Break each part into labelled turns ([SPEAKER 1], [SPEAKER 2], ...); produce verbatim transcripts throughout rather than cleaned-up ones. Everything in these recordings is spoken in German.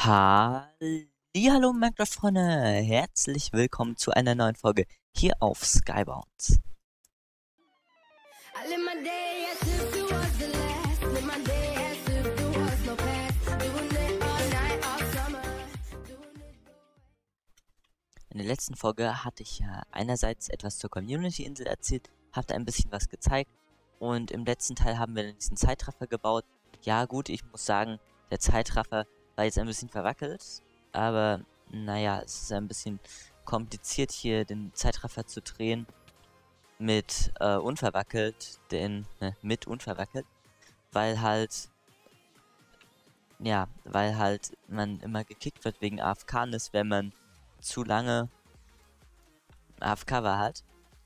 [SPEAKER 1] Hallihallo Minecraft-Freunde, herzlich willkommen zu einer neuen Folge hier auf Skybounds.
[SPEAKER 2] I live my day as if it was the last. Live my day as if there was no past. Doing it all night, all summer. Doing it.
[SPEAKER 1] In der letzten Folge hatte ich ja einerseits etwas zur Community-Insel erzählt, habe da ein bisschen was gezeigt und im letzten Teil haben wir dann diesen Zeitraffer gebaut. Ja gut, ich muss sagen, der Zeitraffer war jetzt ein bisschen verwackelt, aber naja, es ist ein bisschen kompliziert hier den Zeitraffer zu drehen mit äh, unverwackelt, denn ne, mit unverwackelt, weil halt ja, weil halt man immer gekickt wird wegen A F K-Ness, wenn man zu lange A F K war halt.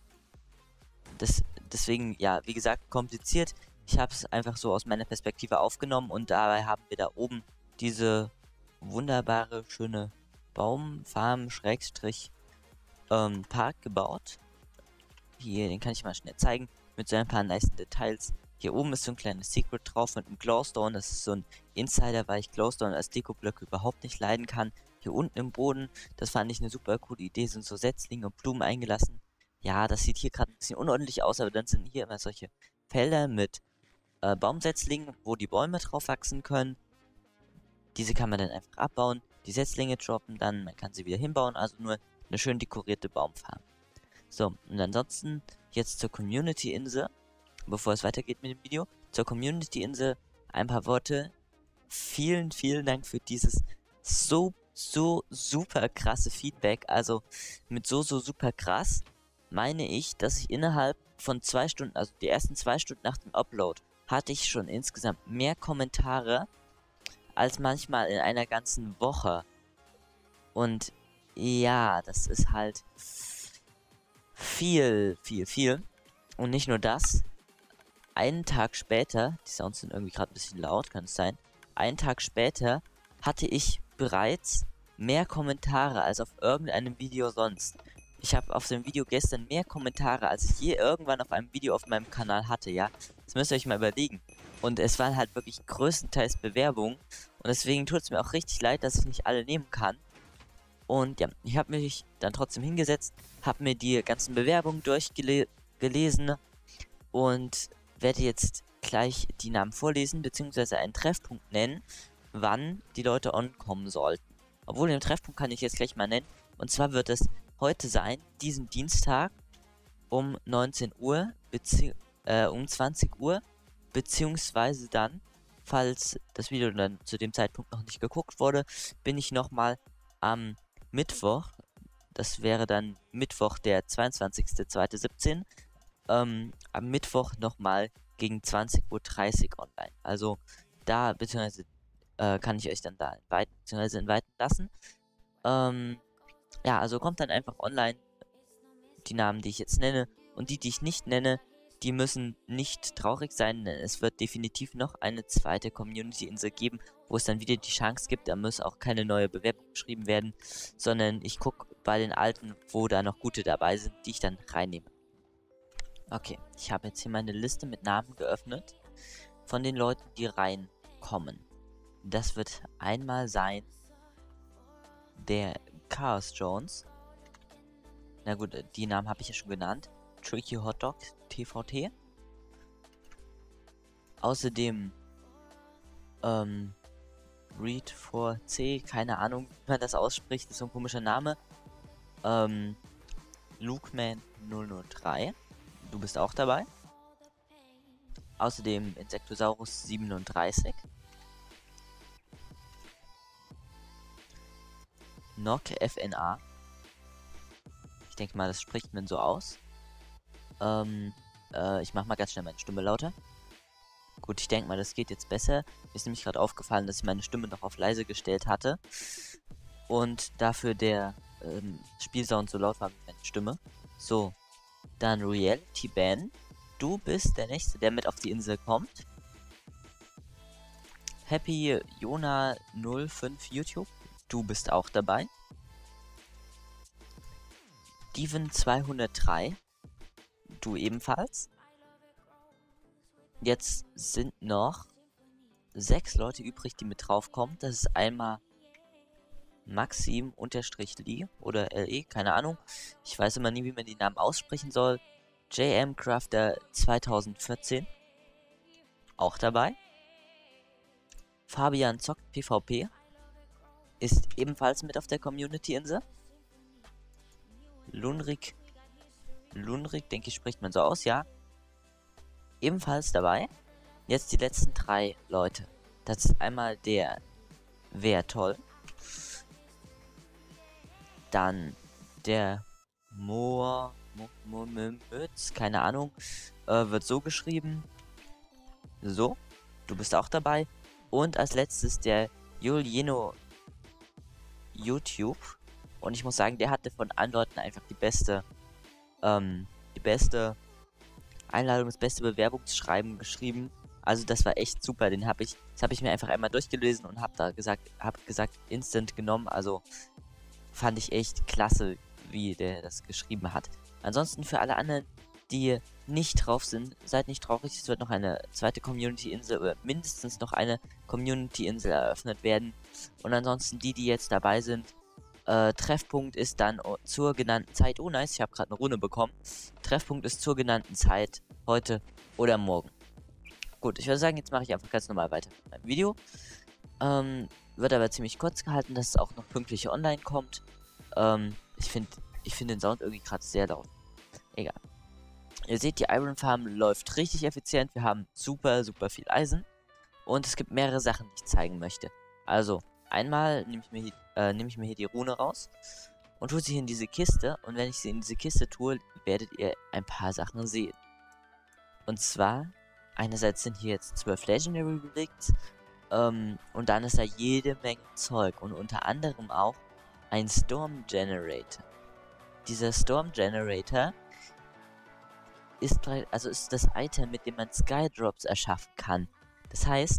[SPEAKER 1] Das, deswegen, ja, wie gesagt, kompliziert. Ich habe es einfach so aus meiner Perspektive aufgenommen und dabei haben wir da oben diese wunderbare, schöne Baumfarm, Schrägstrich, ähm, Park gebaut. Hier, den kann ich mal schnell zeigen, mit so ein paar nice Details. Hier oben ist so ein kleines Secret drauf mit einem Glowstone. Das ist so ein Insider, weil ich Glowstone als Dekoblöcke überhaupt nicht leiden kann. Hier unten im Boden, das fand ich eine super coole Idee, sind so Setzlinge und Blumen eingelassen. Ja, das sieht hier gerade ein bisschen unordentlich aus, aber dann sind hier immer solche Felder mit äh, Baumsetzlingen, wo die Bäume drauf wachsen können. Diese kann man dann einfach abbauen, die Setzlinge droppen dann, man kann sie wieder hinbauen, also nur eine schön dekorierte Baumfarm. So, und ansonsten jetzt zur Community-Insel, bevor es weitergeht mit dem Video. Zur Community-Insel ein paar Worte. Vielen, vielen Dank für dieses so, so super krasse Feedback. Also mit so, so super krass meine ich, dass ich innerhalb von zwei Stunden, also die ersten zwei Stunden nach dem Upload, hatte ich schon insgesamt mehr Kommentare als manchmal in einer ganzen Woche. Und ja, das ist halt viel, viel, viel. Und nicht nur das. Einen Tag später, die Sounds sind irgendwie gerade ein bisschen laut, kann es sein. Einen Tag später hatte ich bereits mehr Kommentare als auf irgendeinem Video sonst. Ich habe auf dem Video gestern mehr Kommentare, als ich je irgendwann auf einem Video auf meinem Kanal hatte, ja. Das müsst ihr euch mal überlegen. Und es waren halt wirklich größtenteils Bewerbungen. Und deswegen tut es mir auch richtig leid, dass ich nicht alle nehmen kann. Und ja, ich habe mich dann trotzdem hingesetzt, habe mir die ganzen Bewerbungen durchgelesen und werde jetzt gleich die Namen vorlesen, beziehungsweise einen Treffpunkt nennen, wann die Leute onkommen sollten. Obwohl, den Treffpunkt kann ich jetzt gleich mal nennen. Und zwar wird es heute sein, diesen Dienstag um neunzehn Uhr, äh, um zwanzig Uhr, beziehungsweise dann, falls das Video dann zu dem Zeitpunkt noch nicht geguckt wurde, bin ich nochmal am Mittwoch, das wäre dann Mittwoch der zweiundzwanzigster zweiter siebzehn, ähm, am Mittwoch nochmal gegen zwanzig Uhr dreißig online. Also da, beziehungsweise äh, kann ich euch dann da inviten, beziehungsweise inviten lassen. Ähm, ja, also kommt dann einfach online die Namen, die ich jetzt nenne. Und die, die ich nicht nenne, die müssen nicht traurig sein, denn es wird definitiv noch eine zweite Community-Insel geben, wo es dann wieder die Chance gibt, da muss auch keine neue Bewerbung geschrieben werden, sondern ich gucke bei den alten, wo da noch gute dabei sind, die ich dann reinnehme. Okay, ich habe jetzt hier meine Liste mit Namen geöffnet von den Leuten, die reinkommen. Das wird einmal sein der Chaos Jones. Na gut, die Namen habe ich ja schon genannt. Tricky Hotdog T V T. Außerdem ähm, Read four C, keine Ahnung, wie man das ausspricht, ist so ein komischer Name. Ähm, Lukeman null null drei. Du bist auch dabei. Außerdem Insectosaurus siebenunddreißig. Nock F N A. Ich denke mal, das spricht man so aus. Ähm, äh, ich mach mal ganz schnell meine Stimme lauter. Gut, ich denke mal, das geht jetzt besser. Mir ist nämlich gerade aufgefallen, dass ich meine Stimme noch auf leise gestellt hatte. Und dafür der ähm, Spielsound so laut war wie meine Stimme. So, dann Reality Ben. Du bist der Nächste, der mit auf die Insel kommt. Happy Jona null fünf YouTube. Du bist auch dabei. Steven zweihundertdrei. Du ebenfalls. Jetzt sind noch sechs Leute übrig, die mit draufkommen. Das ist einmal Maxim-Lee oder L E, keine Ahnung. Ich weiß immer nie, wie man die Namen aussprechen soll. J M Crafter zweitausendvierzehn auch dabei. Fabian zockt PvP ist ebenfalls mit auf der Community-Insel. Lunrik, Lunrik, denke ich, spricht man so aus, ja. Ebenfalls dabei. Jetzt die letzten drei Leute. Das ist einmal der Wär toll. Dann der Moor, Mo, Mo, Mütz, keine Ahnung, äh, wird so geschrieben. So, du bist auch dabei. Und als letztes der Julieno YouTube. Und ich muss sagen, der hatte von allen Leuten einfach die beste, ähm, die beste Einladung, das beste Bewerbungsschreiben geschrieben. Also das war echt super. Den habe ich, das habe ich mir einfach einmal durchgelesen und habe da gesagt, habe gesagt, instant genommen. Also fand ich echt klasse, wie der das geschrieben hat. Ansonsten für alle anderen, die nicht drauf sind, seid nicht traurig. Es wird noch eine zweite Community-Insel oder mindestens noch eine Community-Insel eröffnet werden. Und ansonsten die, die jetzt dabei sind, äh, Treffpunkt ist dann zur genannten Zeit. Oh nice, ich habe gerade eine Runde bekommen. Treffpunkt ist zur genannten Zeit heute oder morgen. Gut, ich würde sagen, jetzt mache ich einfach ganz normal weiter mit meinem Video. Ähm, wird aber ziemlich kurz gehalten, dass es auch noch pünktlich online kommt. Ähm, ich finde ich find den Sound irgendwie gerade sehr laut. Egal. Ihr seht, die Iron Farm läuft richtig effizient. Wir haben super, super viel Eisen. Und es gibt mehrere Sachen, die ich zeigen möchte. Also, einmal nehme ich, mir hier, äh, nehm ich mir hier die Rune raus und tue sie in diese Kiste. Und wenn ich sie in diese Kiste tue, werdet ihr ein paar Sachen sehen. Und zwar, einerseits sind hier jetzt zwölf Legendary Relicts. Ähm, und dann ist da jede Menge Zeug. Und unter anderem auch ein Storm Generator. Dieser Storm Generator ist, also ist das Item, mit dem man Skydrops erschaffen kann. Das heißt,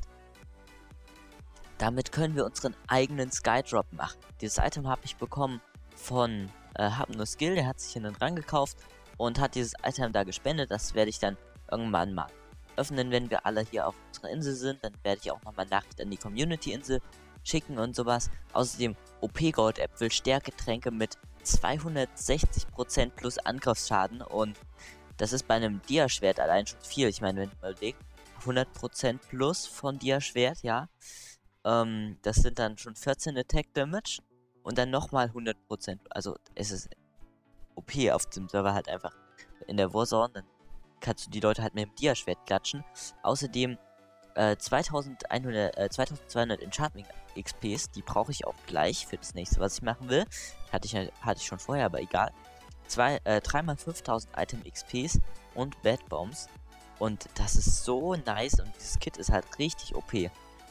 [SPEAKER 1] damit können wir unseren eigenen Skydrop machen. Dieses Item habe ich bekommen von äh, Hapnoskill, der hat sich hier einen Rang gekauft und hat dieses Item da gespendet. Das werde ich dann irgendwann mal öffnen, wenn wir alle hier auf unserer Insel sind. Dann werde ich auch nochmal Nachricht an die Community-Insel schicken und sowas. Außerdem O P-Goldäpfel, Stärketränke mit zweihundertsechzig Prozent plus Angriffsschaden und das ist bei einem Dia-Schwert allein schon viel. Ich meine, wenn du mal überlegst, hundert Prozent plus von Dia-Schwert, ja. Ähm, das sind dann schon vierzehn Attack Damage und dann nochmal hundert Prozent. Also es ist O P auf dem Server halt einfach in der Warzone. Dann kannst du die Leute halt mit dem Dia-Schwert klatschen. Außerdem äh, zweitausendeinhundert, äh, zweitausendzweihundert Enchantment X Ps, die brauche ich auch gleich für das nächste, was ich machen will. Hatte ich, hatte ich schon vorher, aber egal. Zwei, äh, dreimal fünftausend Item X Ps und Bad Bombs. Und das ist so nice und dieses Kit ist halt richtig O P.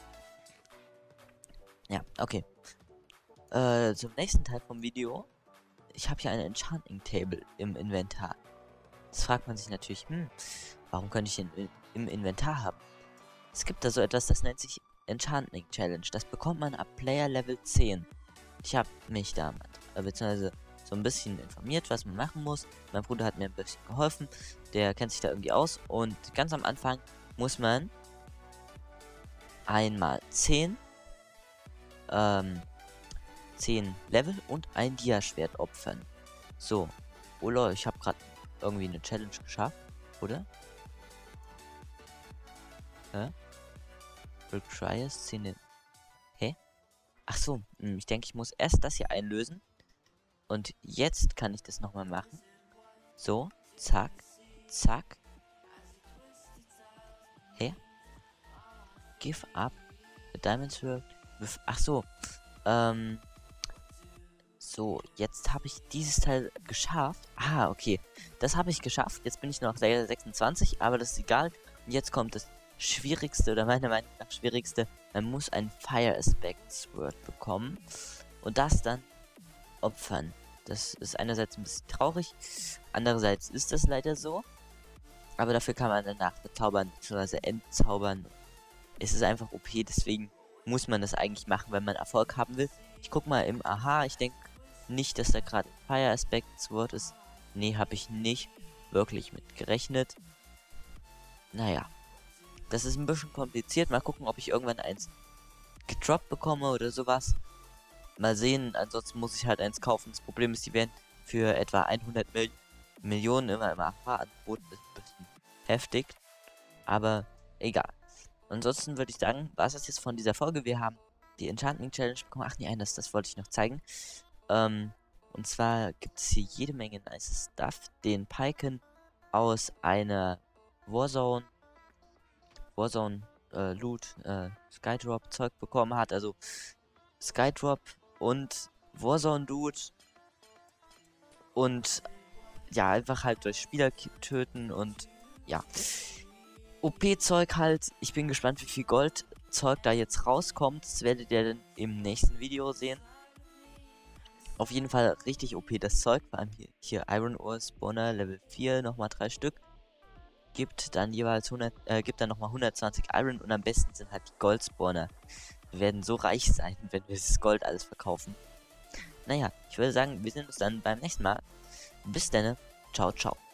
[SPEAKER 1] Ja, okay. Äh, zum nächsten Teil vom Video. Ich habe hier eine Enchanting Table im Inventar. Jetzt fragt man sich natürlich, hm, warum könnte ich den im Inventar haben? Es gibt da so etwas, das nennt sich Enchanting Challenge. Das bekommt man ab Player Level zehn. Ich habe mich da, äh, beziehungsweise so ein bisschen informiert, was man machen muss. Mein Bruder hat mir ein bisschen geholfen. Der kennt sich da irgendwie aus. Und ganz am Anfang muss man einmal zehn, ähm, zehn Level und ein Dia-Schwert opfern. So. Oh lol, ich habe gerade irgendwie eine Challenge geschafft, oder? Hä? Requires zehn. Hä? Ach so, ich denke, ich muss erst das hier einlösen. Und jetzt kann ich das nochmal machen. So, zack, zack. Hä? Give up. The diamonds work. With, ach so. Ähm. So, jetzt habe ich dieses Teil geschafft. Ah, okay. Das habe ich geschafft. Jetzt bin ich noch sechsundzwanzig, aber das ist egal. Und jetzt kommt das Schwierigste, oder meiner Meinung nach Schwierigste. Man muss ein Fire Aspect Sword bekommen. Und das dann opfern. Das ist einerseits ein bisschen traurig, andererseits ist das leider so. Aber dafür kann man danach verzaubern, bzw. entzaubern. Es ist einfach O P, deswegen muss man das eigentlich machen, wenn man Erfolg haben will. Ich guck mal im Aha, ich denke nicht, dass da gerade Fire Aspect Sword ist. Nee, habe ich nicht wirklich mit gerechnet. Naja, das ist ein bisschen kompliziert. Mal gucken, ob ich irgendwann eins gedroppt bekomme oder sowas. mal sehen, ansonsten muss ich halt eins kaufen. Das Problem ist, die werden für etwa hundert Mil Millionen immer im A H angeboten. Das ist ein bisschen heftig, aber egal. Ansonsten würde ich sagen, war es das jetzt von dieser Folge. Wir haben die Enchanting Challenge bekommen. Ach nee, das, das wollte ich noch zeigen. Ähm, und zwar gibt es hier jede Menge nice Stuff. Den Piken aus einer Warzone, Warzone äh, Loot, äh, Skydrop Zeug bekommen hat. Also Skydrop und Warzone Loot. Und ja, einfach halt durch Spieler töten und ja. O P-Zeug halt. Ich bin gespannt, wie viel Goldzeug da jetzt rauskommt. Das werdet ihr dann im nächsten Video sehen. Auf jeden Fall richtig O P das Zeug. Vor allem hier, hier Iron Ore Spawner Level vier, nochmal drei Stück. Gibt dann jeweils hundert, äh, gibt dann nochmal hundertzwanzig Iron und am besten sind halt die Gold Spawner. Wir werden so reich sein, wenn wir das Gold alles verkaufen. Naja, ich würde sagen, wir sehen uns dann beim nächsten Mal. Bis dann. Ciao, ciao.